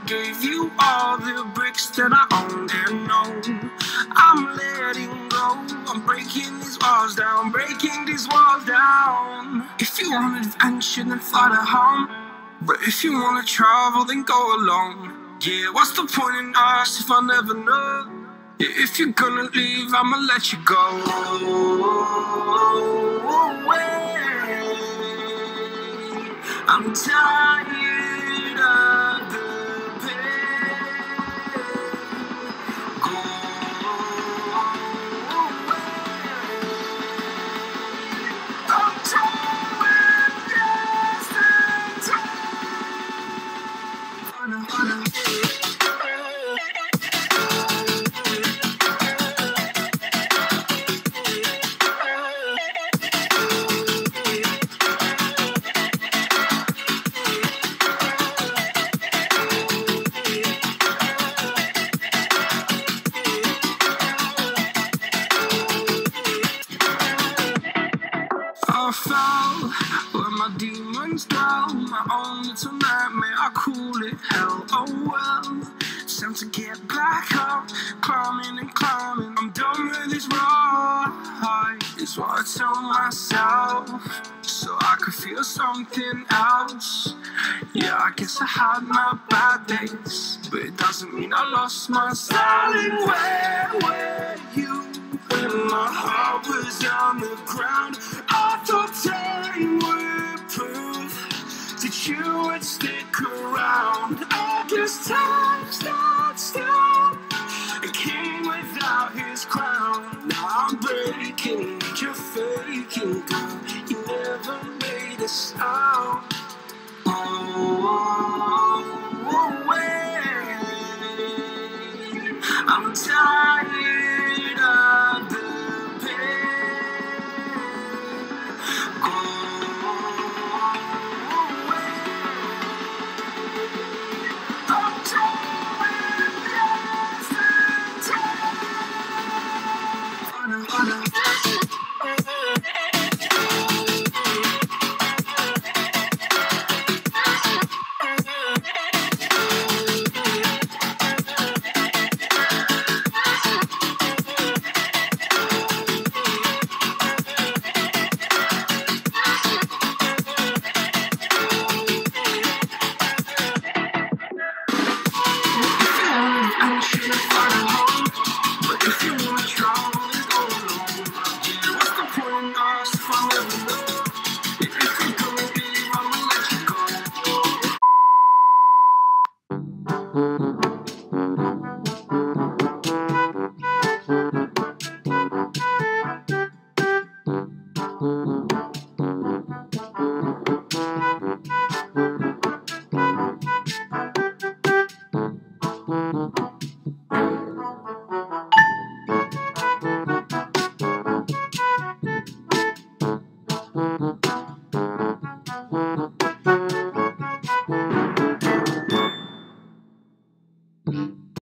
gave you all the bricks that I owned and know. I'm letting go. I'm breaking these walls down, breaking these walls down. If you want adventure, then fly to home. But if you wanna travel, then go alone. Yeah, what's the point in us if I never know? Yeah, if you're gonna leave, I'ma let you go. I'm tired of the pain. Go away. I'm tired of I fell where my demons dwell. My own little nightmare, I call it hell. Oh well, it's time to get back up, climbing and climbing. I'm done with this ride, is what I tell myself, so I could feel something else. Yeah, I guess I had my bad days, but it doesn't mean I lost my style. Where were you when my heart was on the ground? I thought time would prove that you would stick around. I guess time stood still, a king without his crown. Now I'm breaking, you're faking, girl. You never made a sound. I'm tired.